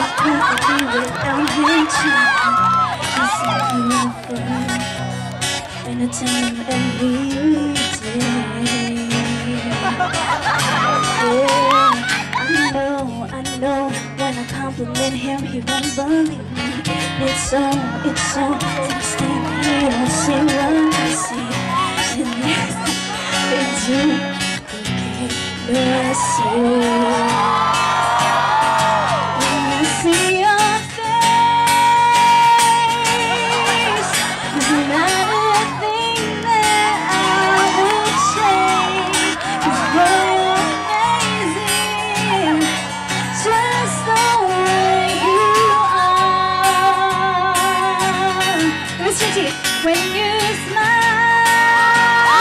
life perfectly without him too. He's so beautiful, anytime, every day. Yeah, I know, when I compliment him, he won't believe me. It's so stand here and say what I say. And yes, they do, okay, no, I see. When I see your face, there's not a thing that I would change. 'Cause you're amazing, just the way you are. Mr. T, when you smile,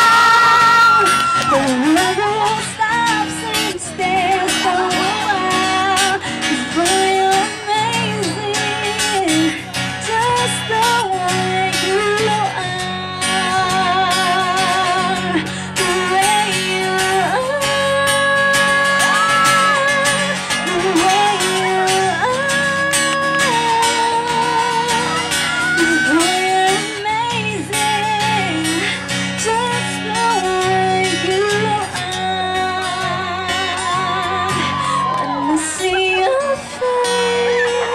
the world stops and stares for a while. 'Cause boy, you're amazing, just the way you are. The way you are. The way you are. 'Cause boy, you're amazing, just the way you are. When I see your face,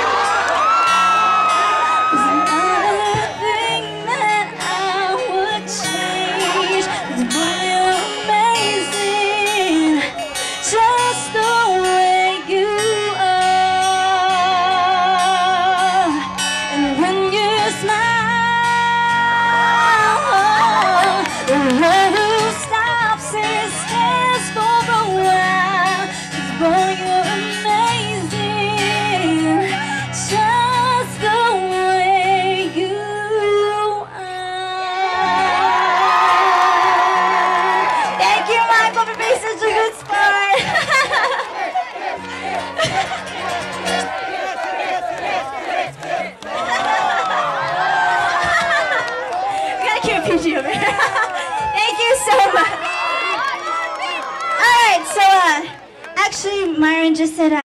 there's not a thing that I would change. 'Cause boy, you're amazing, just the way you are. And when you smile, the world stops and stares for a while. 'Cause boy, you're amazing, just the way you are. Thank you, Michael, for being such a good sport. We gotta keep it PG over here. Thank you so much. All right, so actually, Myron just said.